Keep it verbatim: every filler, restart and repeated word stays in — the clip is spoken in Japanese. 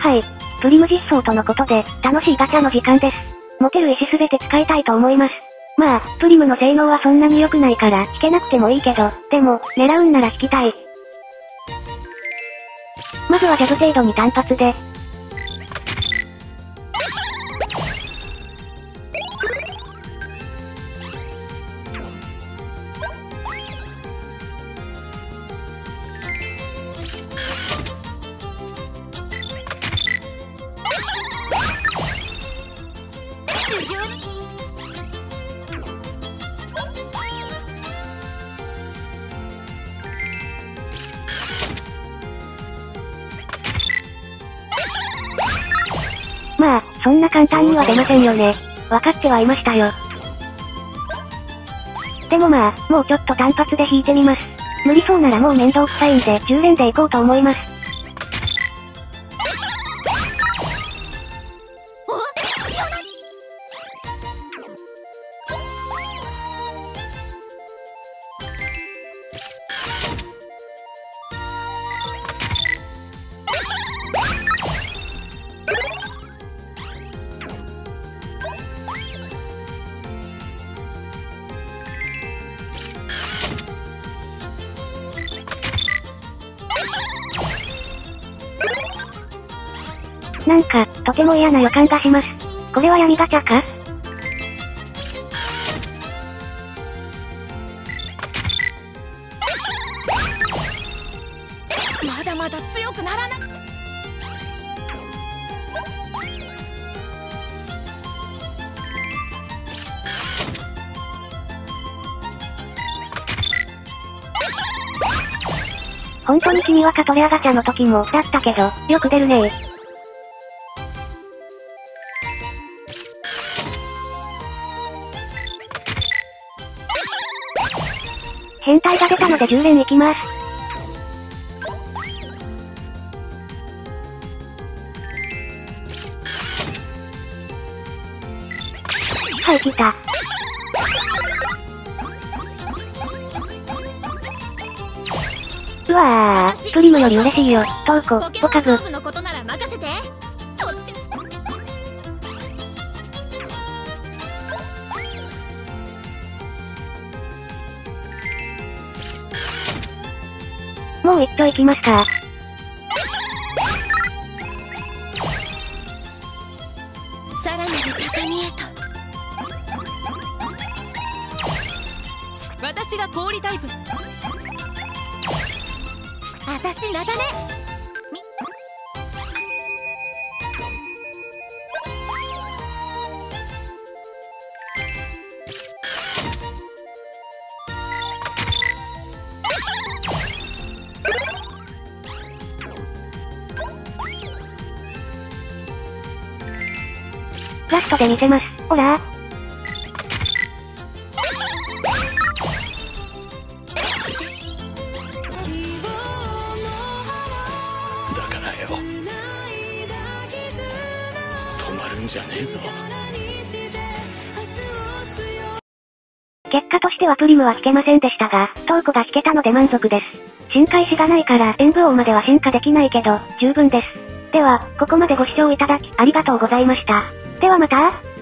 はい。プリム実装とのことで、楽しいガチャの時間です。持てる石すべて使いたいと思います。まあ、プリムの性能はそんなに良くないから、引けなくてもいいけど、でも、狙うんなら引きたい。まずはジャブ程度に単発で。まあ、そんな簡単には出ませんよね。わかってはいましたよ。でもまあ、もうちょっと単発で引いてみます。無理そうならもう面倒くさいんで、じゅう連でいこうと思います。なんか、とても嫌な予感がします。これは闇ガチャか？ まだまだ強くならなくて。 本当に君はカトレアガチャの時も、だったけど、よく出るねー。変態が出たのでじゅう連いきます。はい、来た。うわー、プリムより嬉しいよ、トウコ、ポカグ。もう一丁行きますか。 さらなる高みへと。私が氷タイプ。私なだね。 ラストで見せます。オラー。 だからよ、止まるんじゃねえぞ。 結果としてはプリムは引けませんでしたが、トウコが引けたので満足です。進化石がないから演武王までは進化できないけど、十分です。では、ここまでご視聴いただきありがとうございました。ではまた。